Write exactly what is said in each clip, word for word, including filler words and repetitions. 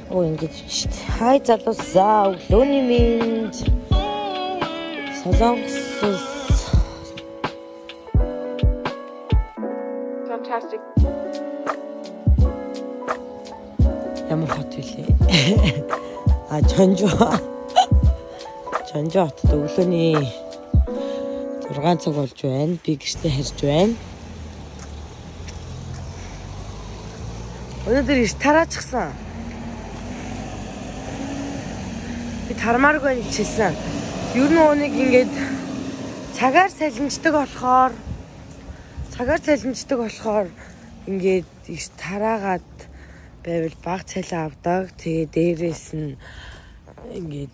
Оо ингэж шүү дээ. Хай залуусаа өглөөний минь. Солонгос. Fantastic. Ямар хот вүлээ. А Чонжо. Чонжо хотод өглөөний зургаан цаг болж байна. Би гэртээ харж байна. Өнөөдөр иш тараачихсан. Би тармааргүй хичээсэн. Ер нь өнийг ингээд цагаар салинждаг болохоор цагаар салинждаг болохоор ингээд иш тараагаад байвал баг цалин авдаг. Тэгээ дээрээс нь ингээд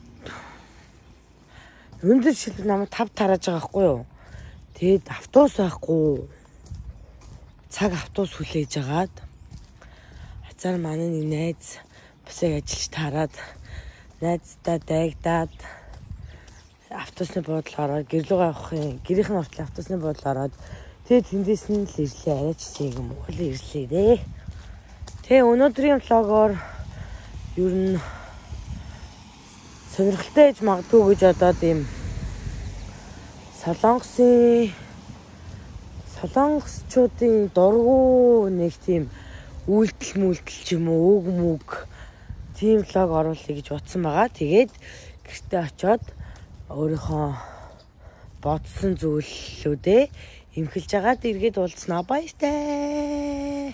өндөр шил намайг тав тарааж байгаа байхгүй юу? Тэгээд автобус байхгүй. Цаг автобус хүлээж агаад хацаар манай нэг найз бусыг ажиллаж тараад найздаа дайгдаад автобусны буудлыг ороод гэрлүүгээ авахын гэрийнх нь хүртэл автобусны буудлыг ороод тэгээд тэндээс нь л ирлээ арайч шиг юм уу л ирлээ дээ. Тэгээ өнөөдрийн влогоор ер нь сонирхолтой ээж магадгүй гэж одоод ийм Солонгосын солонгосчуудын дургу нэг тийм үйлдэл мүлдэл ч юм уу өг мүг тийм влог оруулъя гэж бодсон байгаа. Тэгээд гэртээ очиод өөрийнхөө бодсон зүйлүүдээ эмхэлж агаад эргээд уулзнаа. Баяртай.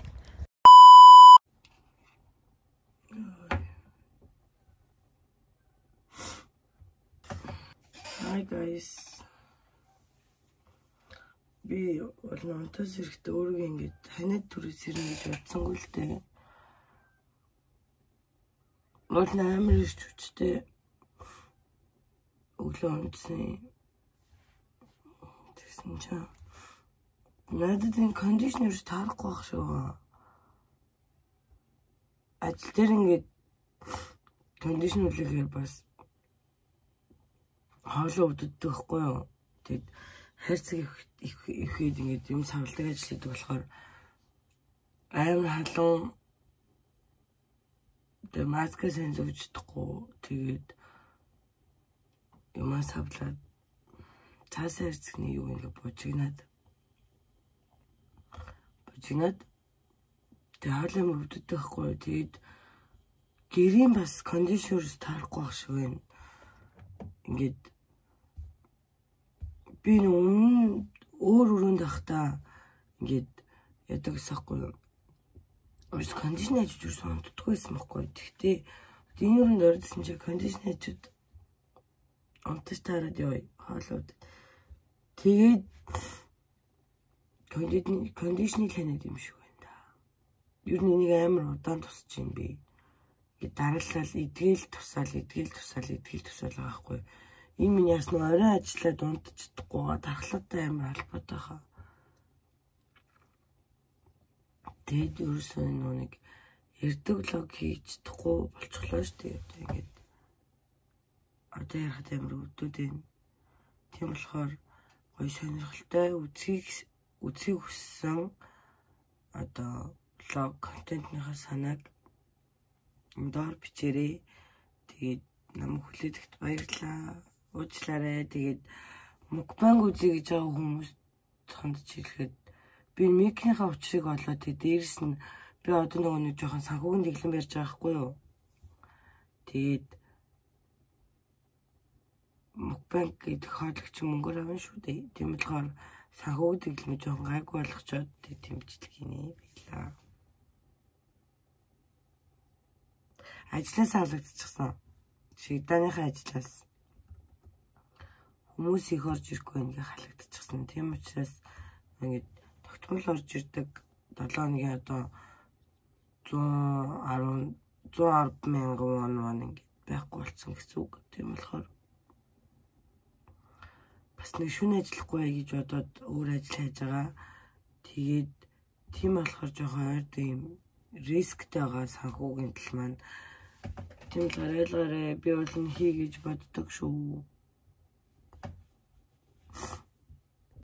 Hi guys. Би олон онтос эрэхтэй өөрийгөө ингэж ханаад түрээс ирнэ гэж бодсонгүй л дээ. Олон амар ирч хүчтэй өглөө онцны тэгсэн чинь надад энэ кондишнерс таарахгүй байх шүү. Ажил дээр ингэж кондишнер үлээхээр бас хоолоо өвддөг байхгүй юу? Тэгэд хайрцаг их ихэд ингэж юм савладаг ажил хийдэг болохоор амар халуун тэ маскаа сэн зовждохгүй. Тэгээд юмаа савлаад цаас хайрцагны юу ингэ бужигнаад бужигнаад тэг хоолоо өвддөг байхгүй. Тэгээд гэрийн бас кондишнерс таарахгүй байх шиг байна. Ингээд би өмнө өөр өрөөнд ахта ингээд ядаг гэсэхгүй юу. Өөрс кондишнер ажиж юусэн онтдгүй байсан байхгүй. Тэгтээ энэ өрөөнд ордсон чи кондишнер ажид онтож таарад яваа хоолоод. Тэгээд кондишнер кондишнер ханаад юм шиг байна да. Ер нь энийг амар удаан тусч юм би. Ингээд дараалал эдгээл тусаал эдгээл тусаал эдгээл тусаал байгаа байхгүй. Энэ минь ясна орой ажиллаад унтчихдаггүйгаа тархалтай амар албатай хаа. Тэгээд ерөөсөө нэг ярддаг влог хийж чадахгүй болчихлоо шүү дээ. Тэгээд одоо ярахад амар өвдөд байна. Тийм болохоор гоё сонирхолтой үзхийг үзхийг хүссэн одоо влог контентныхаа санааг доор бичээрэй. Тэгээд намайг хүлээдэгт баярлалаа. Уучлаарай. Тэгээд мукбанг үзье гэж байгаа хүмүүс хандж ирэхэд би микнийхаа учрыг олоод тэгээд дээрэс нь би одоо нөгөө нэг жоохон санхүүгийн дэглэм барьж байгаа хгүй юу. Тэгээд мукбанг гэдэг хоолойч мөнгөөр авна шүү дээ. Тийм болохоор санхүүгийн дэглэмээ жоохон гайгүй болгочоод тэмцэлэг хийнэ байлаа. Ажлаас алгадчихсан. Шигданыхаа ажлаас хүмүүс их орж ирэхгүй ингээ халагдчихсан. Тийм учраас ингээд тогтмол орж ирдэг долоо хоногийн одоо зуун арван мянган вон ингээд байхгүй болсон гэсэн үг. Тийм болохоор бас нэг шүн ажиллахгүй гэж бодоод өөр ажил хийж байгаа. Тэгээд тийм болохоор жоохон ойрд юм рисктэй байгаа санхүүгийн тал маань. Тийм л арайлгаарэ би бол хий гэж боддог шүү.